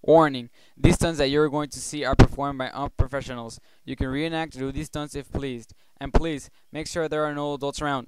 Warning: these stunts that you're going to see are performed by unprofessionals. You can reenact or do these stunts if pleased. And please, make sure there are no adults around.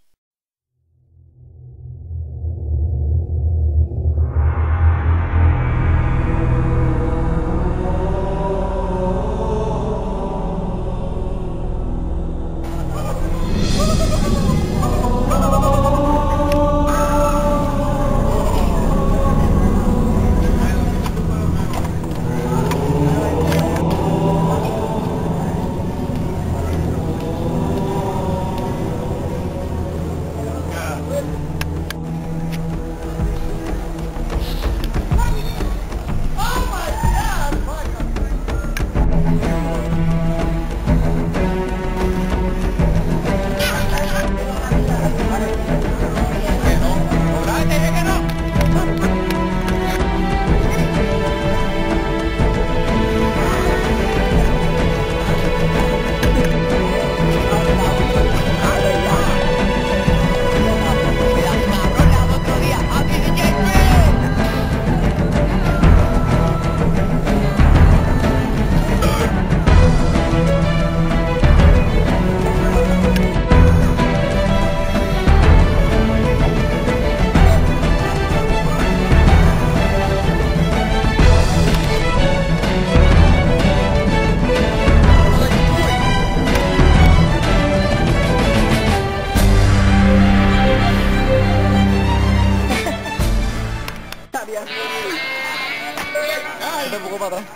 Ay, tampoco para atrás.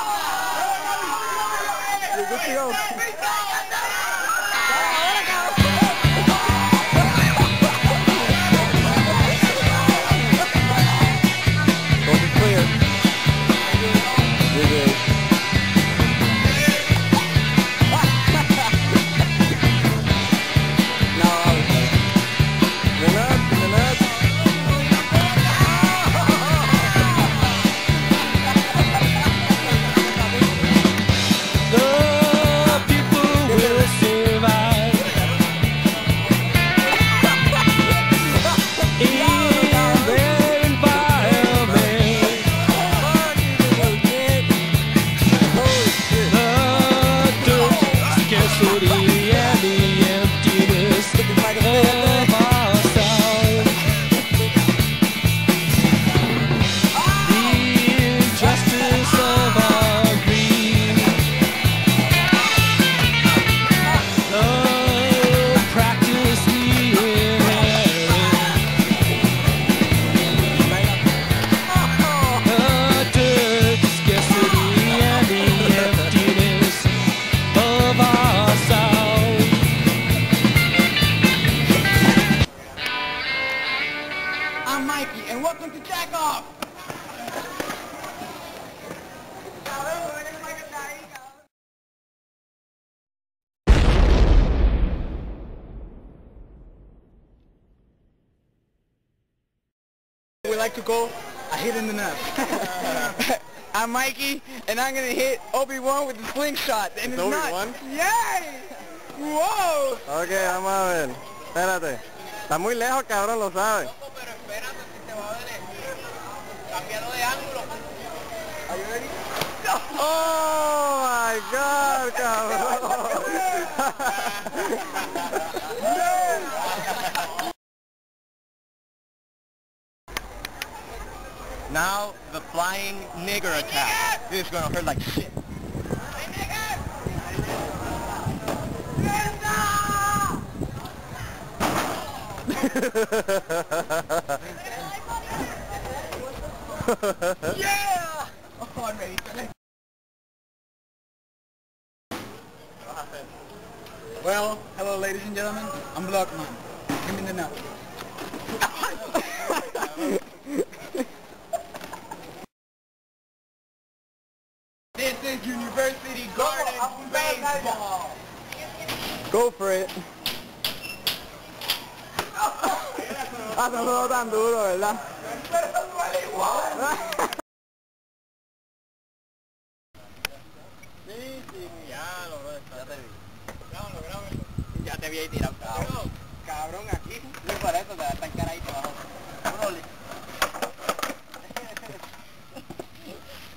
Good to go. Coast is clear. You're good. No, the nuts, the nuts. I'm Mikey, and welcome to Jack Off! We like to call a hit in the nuts. I'm Mikey, and I'm gonna hit Obi-Wan with the slingshot. And it's Obi-Wan? Yay! Whoa! Ok, vamos a ver. Espérate. Está muy lejos, cabrón, lo sabes. Pero espérate, si te va a doler. Cambialo de ángulo. Are you ready? Oh my God, cabrón. Now the flying nigger attack. This is gonna hurt like shit. Yeah! Oh, I'm ready. Well, hello ladies and gentlemen. I'm Blockman. Give me the nut. This is University Garden Baseball. Go for it. Ah, no lo tan duro, ¿verdad? Sí, ya lo veo, ya te vi. Ya te vi ahí tirado, cabrón. Cabrón, aquí. No es para eso, te va a estar ahí abajo.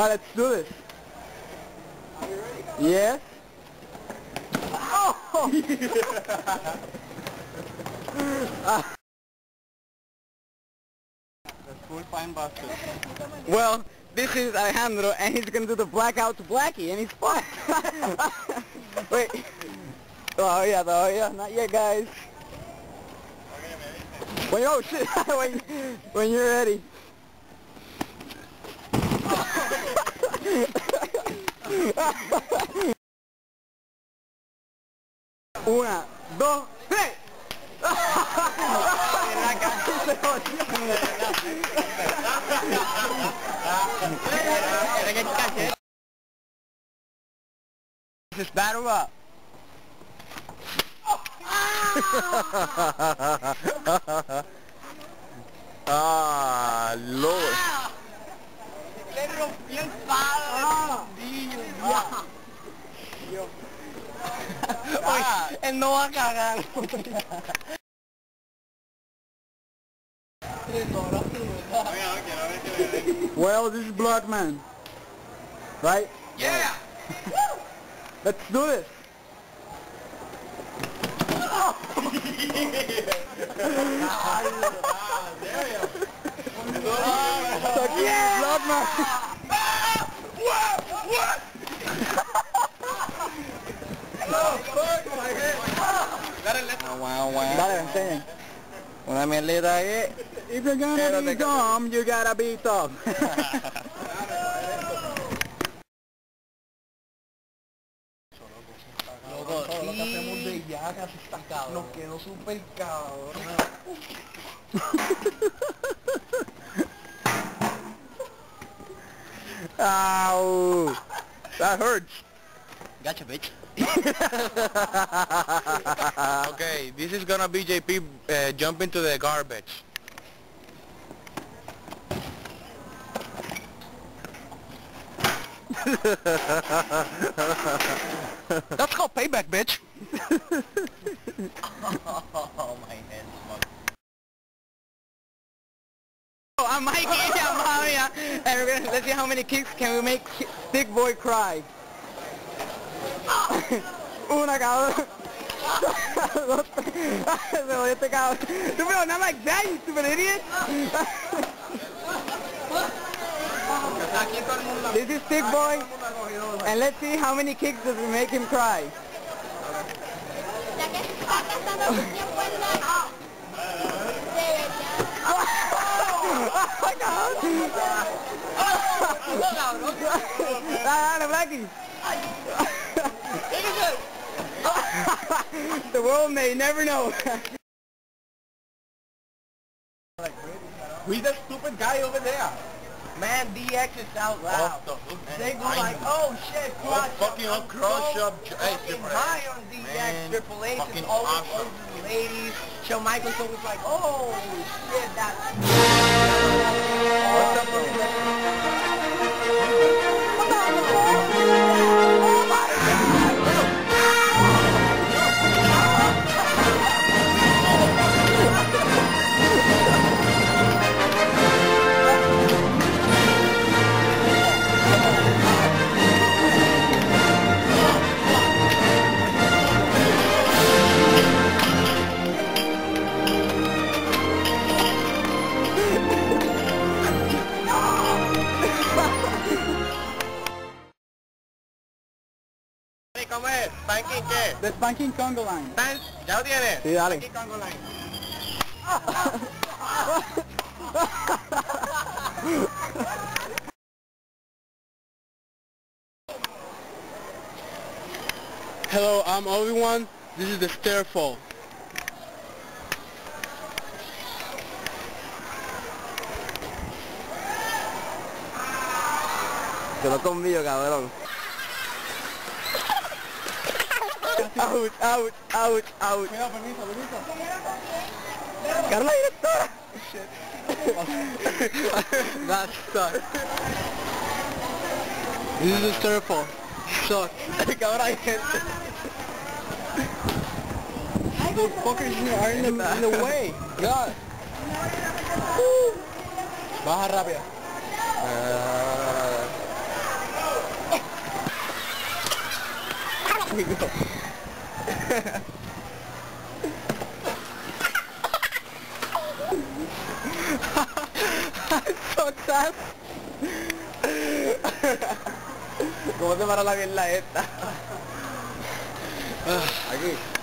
let's do this. Are you ready? Yes. Oh! That's full fine bastard. Well, this is Alejandro, and he's gonna do the blackout to Blackie, and he's fine. Wait. Oh yeah, not yet, guys. Wait, oh shit! when you're ready. Una, dos, tres. This is battle up. Ah, Lord. Le rompí el palo. Oye, él no va a cagar. Well, this is Bloodman. Right? Yeah. Let's do this. Yeah, Bloodman. Dale, enseñen. Una mielita ahí. If you're gonna be dumb, you gotta be tough. Loco, todo lo que hacemos de ya casi está cabrón. Nos quedó súper cabrón. Ow! That hurts. Gotcha, bitch. Okay, this is gonna be JP jump into the garbage. That's called payback, bitch. Oh, my head. Oh, I'm Mikey, I'm Maria, and we're gonna, let's see how many kicks can we make Stick Boy cry. Una, cabrón. Dos, se jodió este cabrón. Stupid, not like that, you stupid idiot. This is Stick Boy, and let's see how many kicks does it make him cry. Dale, Blackie. The world may never know. Who's that stupid guy over there? Man, DX is out loud. They go like, oh shit, Crush fucking Up. up, Crush Up. Hey, Fucking high on DX. Man, Triple H is fucking always awesome. over the ladies. Shawn Michaels always like, oh shit, that's... ¿Cómo es? ¿Spanking qué? The Spanking Congo line. ¿Ya lo tienes? Sí, dale. Congo line. Hello, I'm Obi-Wan. This is the stairfall. Quedó conmigo, cabrón. Out, out, out, out. Cuidado, permiso, permiso. Carla, directora. That sucks. This is the stairfall. Sucks. Cabrón, hay gente. Those fuckers are in the way. God. Baja rápido. Digo. So sad. ¿Cómo se para la mierda esta? Aquí.